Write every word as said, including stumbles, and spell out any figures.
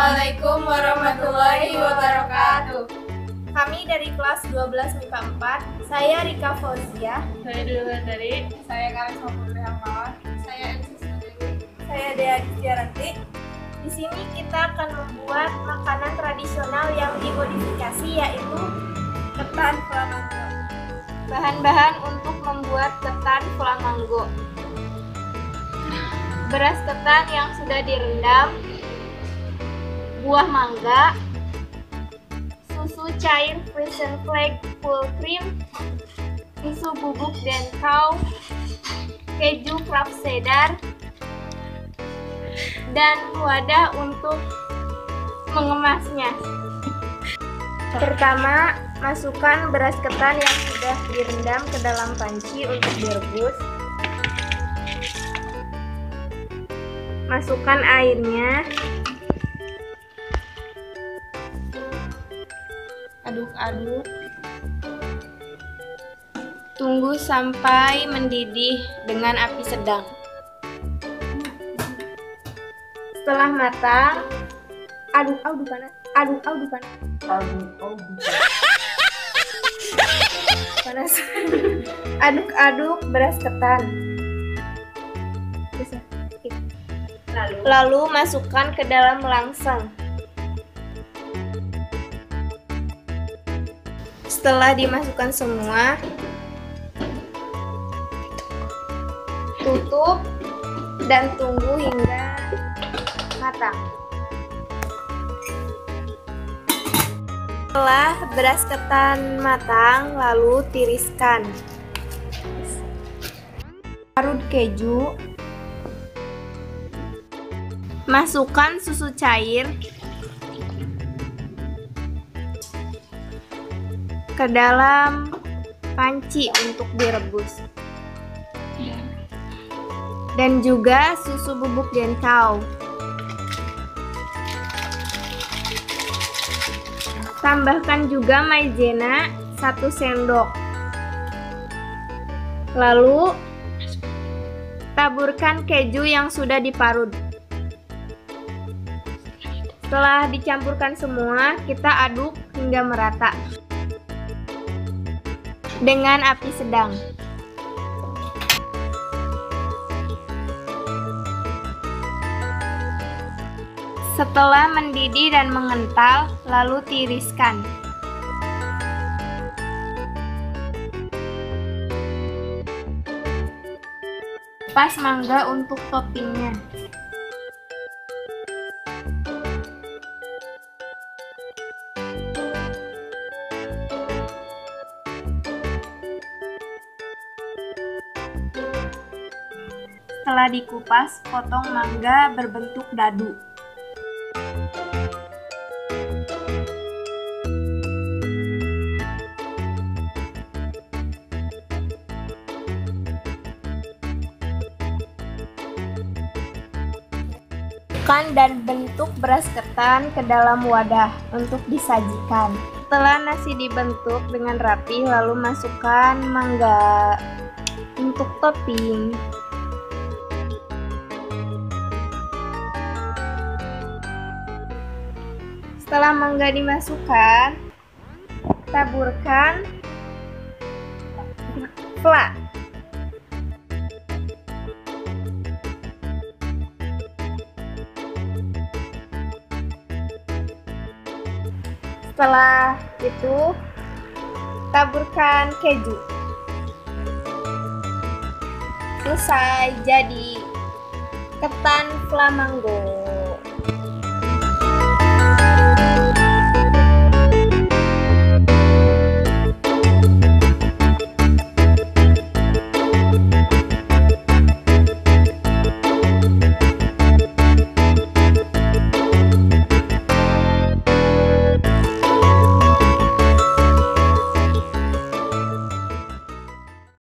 Assalamualaikum warahmatullahi wabarakatuh. Kami dari kelas dua belas M I P A empat. Saya Rika Fauzia. Saya Dulu dari saya Karisma Putri Hamawan. Saya Elisa Sendiri. Saya Dea Distiaranti. Di sini kita akan membuat makanan tradisional yang dimodifikasi, yaitu ketan flamingo. Bahan-bahan untuk membuat ketan flamingo: beras ketan yang sudah direndam, buah mangga, susu cair frozen flake full cream, susu bubuk dan cow, keju craft cheddar, dan wadah untuk mengemasnya. Pertama, masukkan beras ketan yang sudah direndam ke dalam panci untuk direbus. Masukkan airnya. Aduk-aduk. Tunggu sampai mendidih dengan api sedang. Setelah matang, aduk-aduk panas. Aduk-aduk panas. Aduk-aduk. Panas. Aduk-aduk beras ketan. Lalu, Lalu masukkan ke dalam langseng. Setelah dimasukkan semua, tutup dan tunggu hingga matang. Setelah beras ketan matang, lalu tiriskan. Parut keju. Masukkan susu cair ke dalam panci untuk direbus, dan juga susu bubuk dan cow. Tambahkan juga maizena satu sendok. Lalu taburkan keju yang sudah diparut. Setelah dicampurkan semua, kita aduk hingga merata dengan api sedang. Setelah mendidih dan mengental, lalu tiriskan. Pas mangga untuk toppingnya. Setelah dikupas, potong mangga berbentuk dadu. Masukkan dan bentuk beras ketan ke dalam wadah untuk disajikan. Setelah nasi dibentuk dengan rapi, lalu masukkan mangga untuk topping. Setelah mangga dimasukkan, taburkan fla. Setelah itu, taburkan keju. Selesai, jadi ketan flamingo.